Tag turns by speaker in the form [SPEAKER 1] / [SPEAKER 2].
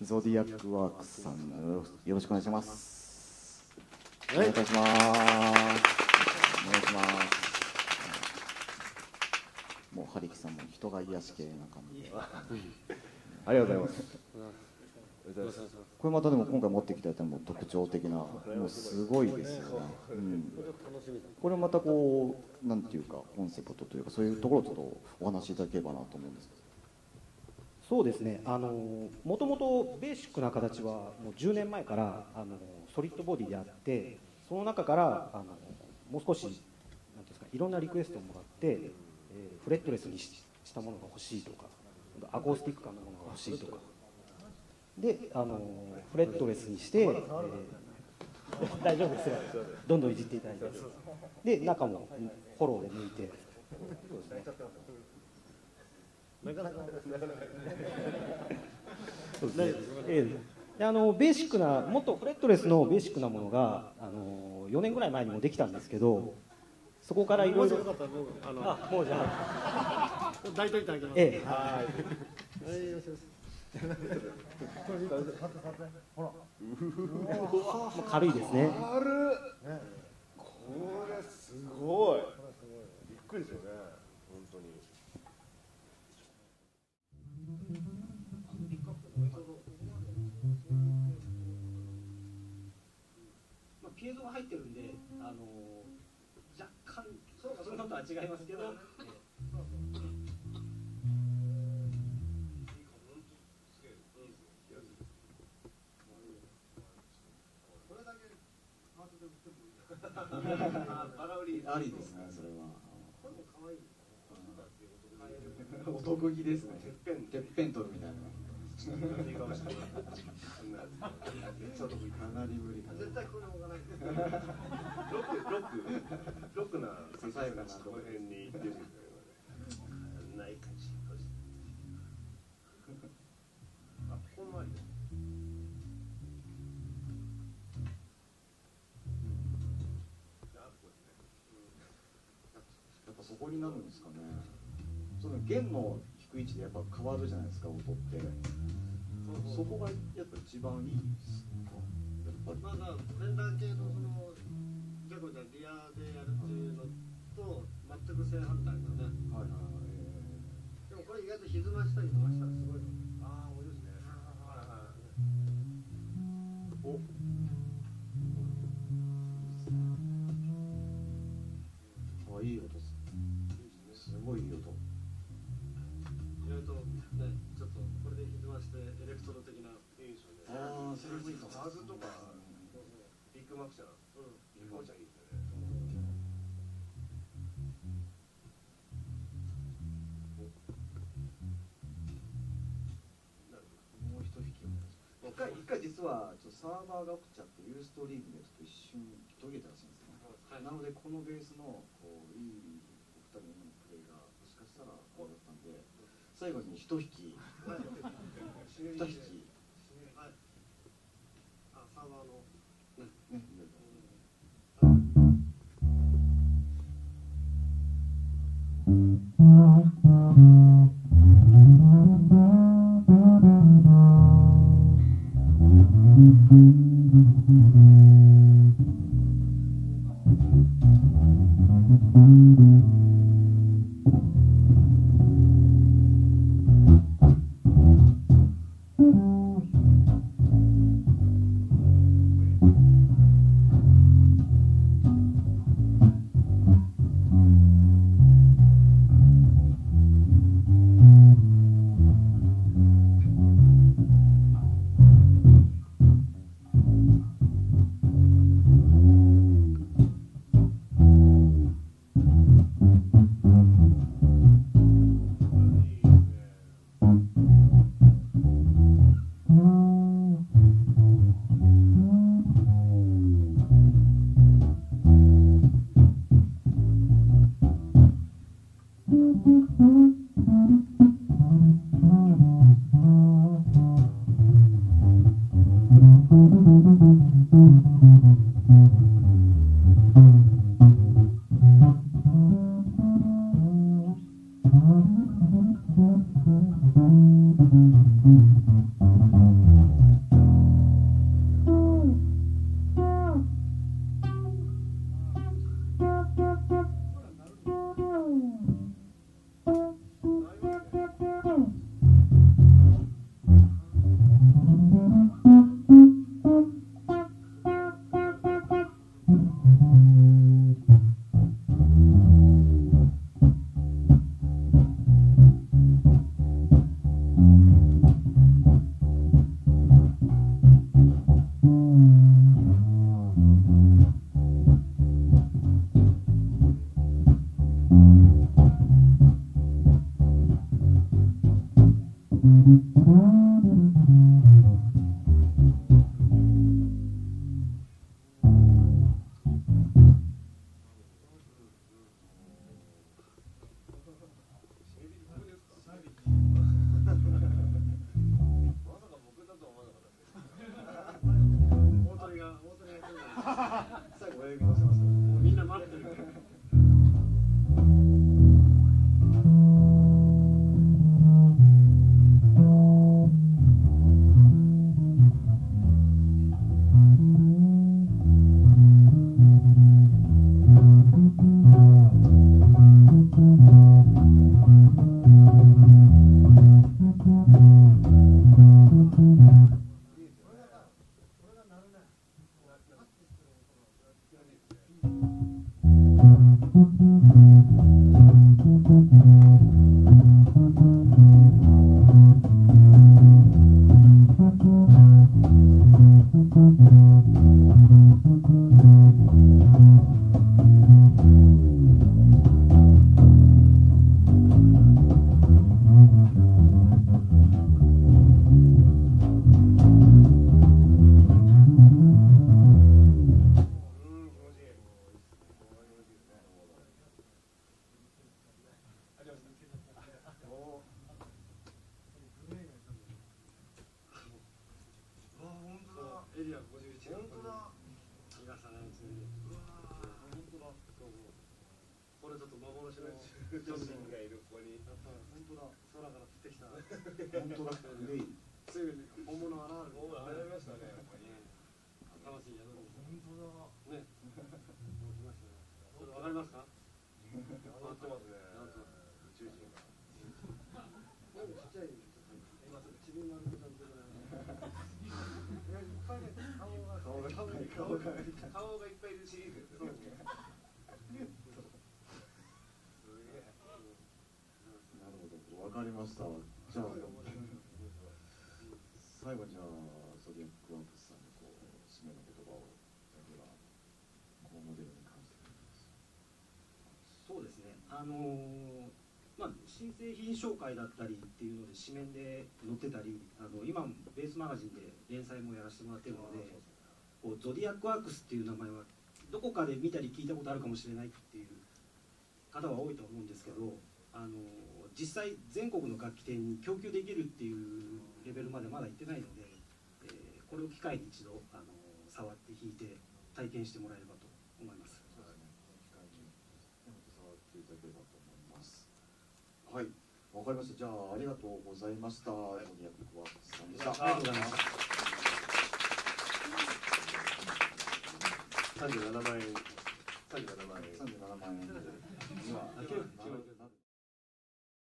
[SPEAKER 1] ゾディアックワークスさん、よろしくお願いします。
[SPEAKER 2] はい、
[SPEAKER 1] お願いします。お願いします。もうハリキさんも人が癒し系な感じで。ありがとうございます。これまたでも今回持ってきたやつも特徴的な、もうすごいですよね。これまたこうなんていうかコンセプトというかそういうところをちょっとお話しいただければなと思うんですけど。
[SPEAKER 3] そうですね。もともとベーシックな形はもう10年前からソリッドボディであって、その中からもう少しなんていうんですか、いろんなリクエストをもらって、フレットレスにしたものが欲しいとか、アコースティック感のものが欲しいとか。でフレットレスにして、大丈夫ですよ、どんどんいじっていただいて、で中もフォローで抜いて、ベーシックな、もっとフレットレスのベーシックなものが4年ぐらい前にもできたんですけど、そこからいろいろ、もうじゃあ
[SPEAKER 2] 抱いといてあげます。
[SPEAKER 3] 軽いですね。
[SPEAKER 4] これすごい。びっくりですよね。本当に。
[SPEAKER 3] ピエゾが入ってるんで、若干そののとは違いますけど。
[SPEAKER 1] ありですね、それは。お得意ですね。てっぺん取るみたいな。かなり無理。
[SPEAKER 2] 絶対これもがない。
[SPEAKER 4] ロックなささやかなこの辺に行ってるんですけど、ない感じ。あ、ここもありだ。
[SPEAKER 1] そこになるんですかね。その弦の低い位置でやっぱ変わるじゃないですか、音って。そこがやっぱ一番いいですか。やっぱり。
[SPEAKER 2] まだフェンダー系のそのジャコじゃリアでやるっていうのと全く正反対だね。はいはい。でもこれ意外と歪ましたりとかしたらすごいの。ああ、面白いですね。
[SPEAKER 1] お。いい音です。すごいいい音。
[SPEAKER 2] 意外とね、ちょっとこれで歪ましてエレクトロ的な。
[SPEAKER 4] いいですよね。
[SPEAKER 1] ああ、それもいいかも。
[SPEAKER 4] ハーズとかビッグマクチャー、ビッグマクチャーいいですよね。
[SPEAKER 1] もう一弾き一回実はちょっとサーバーが起きちゃってユーストリームでちょっと一瞬途切れたらしいんですね。なのでこのベースのこういいお二人のプレイがもしかしたらこうだったんで、最後に一弾き二弾き、
[SPEAKER 2] はい。あ、サーバーの
[SPEAKER 1] ね。
[SPEAKER 2] 最後親指乗せますから。もうみんな待ってる。エリア51。本当だ。皆さんね、うわー、本当だ。これちょっと幻のジョンソンがいるここに。本当だ。空から降ってきた。
[SPEAKER 1] 本当だ。
[SPEAKER 2] すぐに本物現れる。
[SPEAKER 4] 現れましたね。
[SPEAKER 2] 魂宿る。
[SPEAKER 4] 本当だ。
[SPEAKER 2] ね。もう来ましたね。それわかりますか？
[SPEAKER 4] 当たってますね。宇宙人が。
[SPEAKER 2] なんかちっちゃい。今ちびまる子ちゃんとか。
[SPEAKER 4] 顔がいっぱいいるシリーズですよね。
[SPEAKER 1] なるほど、わかりました。じゃあ最後にゾディアックワークスさんにこう締めの言葉をではこのモデルに関して。
[SPEAKER 3] そうですね。まあ、新製品紹介だったりっていうので紙面で載ってたり、今ベースマガジンで連載もやらせてもらってるので、こうゾディアックワークスっていう名前はどこかで見たり聞いたことあるかもしれないっていう方は多いと思うんですけど、実際全国の楽器店に供給できるっていうレベルまでまだ行ってないので、これを機会に一度触って弾いて体験してもらえればと思います。
[SPEAKER 1] はい、わかりました。じゃあありがとうございました。ゾディアックワークスさんでした。
[SPEAKER 3] ありがとうございました。
[SPEAKER 4] 37万円。37万円。
[SPEAKER 1] 37万円で。